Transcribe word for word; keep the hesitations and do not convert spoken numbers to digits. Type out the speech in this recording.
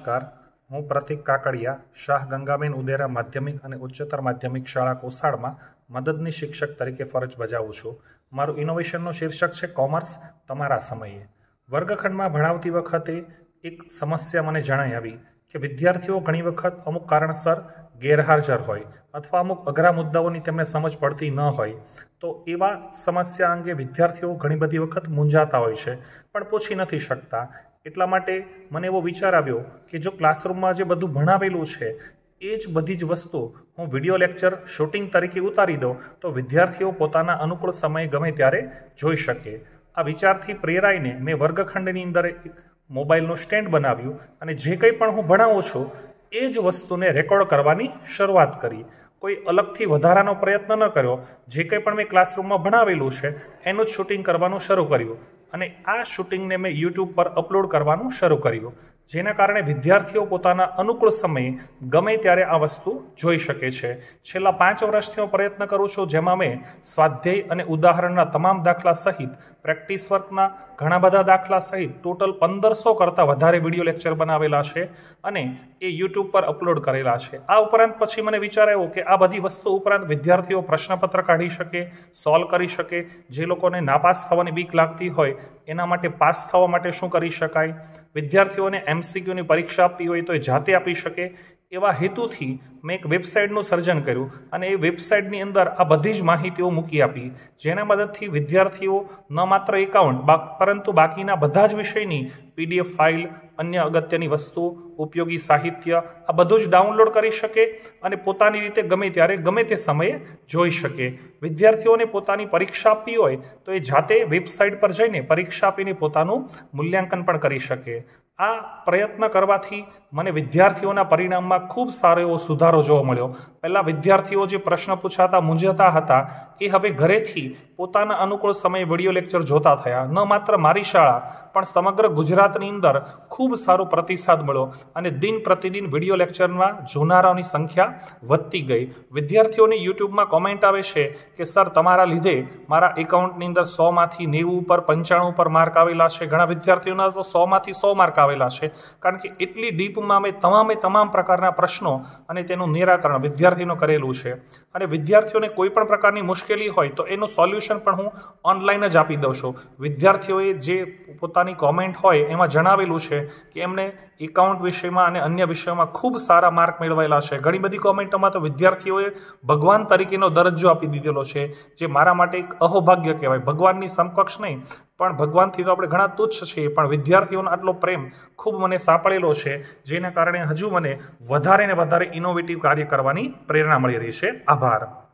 નમસ્કાર, હું પ્રતિક કાકડિયા, શાહ ગંગાબેન ઉદેરા માધ્યમિક અને ઉચ્ચતર માધ્યમિક શાળા કોસાળમાં મદદની શિક્ષક તરીકે ફરજ બજાવું છું. મારું ઇનોવેશનનું શીર્ષક છે કોમર્સ તમારા સમયે. વર્ગખંડમાં ભણાવતી વખતે એક સમસ્યા મને જણાઈ આવી કે વિદ્યાર્થીઓ ઘણી વખત અમુક કારણસર ગેરહાજર હોય અથવા અમુક અઘરા મુદ્દાઓની તેમને સમજ પડતી ન હોય, તો એવા સમસ્યા અંગે વિદ્યાર્થીઓ ઘણી બધી વખત મૂંઝાતા હોય છે પણ પૂછી નથી શકતા. એટલા માટે મને એવો વિચાર આવ્યો કે જો ક્લાસરૂમમાં જે બધું ભણાવેલું છે એ જ બધી જ વસ્તુ હું વિડીયો લેક્ચર શૂટિંગ તરીકે ઉતારી દઉં તો વિદ્યાર્થીઓ પોતાના અનુકૂળ સમયે ગમે ત્યારે જોઈ શકે. આ વિચારથી પ્રેરાઈને મેં વર્ગખંડની અંદર એક મોબાઈલનું સ્ટેન્ડ બનાવ્યું અને જે કંઈ પણ હું ભણાવું છું એ જ વસ્તુને રેકોર્ડ કરવાની શરૂઆત કરી. કોઈ અલગથી વધારાનો પ્રયત્ન ન કર્યો. જે કંઈ પણ મેં ક્લાસરૂમમાં ભણાવેલું છે એનું જ શૂટિંગ કરવાનું શરૂ કર્યું અને આ શૂટિંગને મેં યુટ્યુબ પર અપલોડ કરવાનું શરૂ કર્યું, જેના કારણે વિદ્યાર્થીઓ પોતાના અનુકૂળ સમયે ગમે ત્યારે આ વસ્તુ જોઈ શકે છે. છેલ્લા પાંચ વર્ષથી હું પ્રયત્ન કરું છું, જેમાં મેં સ્વાધ્યાય અને ઉદાહરણના તમામ દાખલા સહિત પ્રેક્ટિસ વર્કના ઘણા બધા દાખલા સહિત ટોટલ પંદરસો કરતાં વધારે વિડીયો લેક્ચર બનાવેલા છે અને એ યુટ્યુબ પર અપલોડ કરેલા છે. આ ઉપરાંત પછી મને વિચાર આવ્યો કે આ બધી વસ્તુ ઉપરાંત વિદ્યાર્થીઓ પ્રશ્નપત્ર કાઢી શકે, સોલ્વ કરી શકે. જે લોકોને નાપાસ થવાની બીક લાગતી હોય એના માટે પાસ થવા માટે શું કરી શકાય, વિદ્યાર્થીઓને એમસીક્યુની પરીક્ષા આપવી હોય તો એ જાતે આપી શકે, એવા હેતુથી મેં એક વેબસાઇટનું સર્જન કર્યું અને એ વેબસાઇટની અંદર આ બધી જ માહિતીઓ મૂકી આપી, જેના મદદથી વિદ્યાર્થીઓ ન માત્ર એકાઉન્ટ પરંતુ બાકીના બધા જ વિષયની પીડીએફ ફાઇલ, અન્ય અગત્યની વસ્તુઓ, ઉપયોગી સાહિત્ય આ બધું જ ડાઉનલોડ કરી શકે અને પોતાની રીતે ગમે ત્યારે ગમે તે સમયે જોઈ શકે. વિદ્યાર્થીઓને પોતાની પરીક્ષા આપવી હોય તો એ જાતે વેબસાઇટ પર જઈને પરીક્ષા આપીને પોતાનું મૂલ્યાંકન પણ કરી શકે. આ પ્રયત્ન કરવાથી મને વિદ્યાર્થીઓના પરિણામમાં ખૂબ સારો એવો સુધારો જોવા મળ્યો. પહેલાં વિદ્યાર્થીઓ જે પ્રશ્ન પૂછાતા મૂંઝાતા હતા એ હવે ઘરેથી પોતાના અનુકૂળ સમયે વિડીયો લેક્ચર જોતા થયા. ન માત્ર મારી શાળા પણ સમગ્ર ગુજરાતની અંદર ખૂબ સારો પ્રતિસાદ મળ્યો અને દિન પ્રતિદિન વિડીયો લેક્ચરમાં જોનારાઓની સંખ્યા વધતી ગઈ. વિદ્યાર્થીઓની યુટ્યુબમાં કોમેન્ટ આવે છે કે સર તમારા લીધે મારા એકાઉન્ટની અંદર સોમાંથી નેવું ઉપર પંચાણું ઉપર માર્ક આવેલા છે. ઘણા વિદ્યાર્થીઓના તો સોમાંથી સો માર્ક આવેલા છે, કારણ કે એટલી ડીપમાં મેં તમામે તમામ પ્રકારના પ્રશ્નો અને તેનું નિરાકરણ વિદ્યાર્થીનું કરેલું છે. અને વિદ્યાર્થીઓને કોઈ પણ પ્રકારની મુશ્કેલી હોય તો એનું સોલ્યુશન પણ હું ઓનલાઈન જ આપી દઉં છું. વિદ્યાર્થીઓએ જે પોતાની કોમેન્ટ હોય એમાં જણાવેલું છે કે એમને એકાઉન્ટ વિષયમાં અને અન્ય વિષયોમાં ખૂબ સારા માર્ક મેળવેલા છે. ઘણી બધી કોમેન્ટોમાં તો વિદ્યાર્થીઓએ ભગવાન તરીકેનો દરજ્જો આપી દીધેલો છે, જે મારા માટે એક અહોભાગ્ય કહેવાય. ભગવાનની સમકક્ષ નહીં પણ ભગવાનથી તો આપણે ઘણા તુચ્છ છીએ, પણ વિદ્યાર્થીઓનો આટલો પ્રેમ ખૂબ મને સાંપડેલો છે, જેના કારણે હજુ મને વધારે ને વધારે ઇનોવેટિવ કાર્ય કરવાની પ્રેરણા મળી રહી છે. આભાર.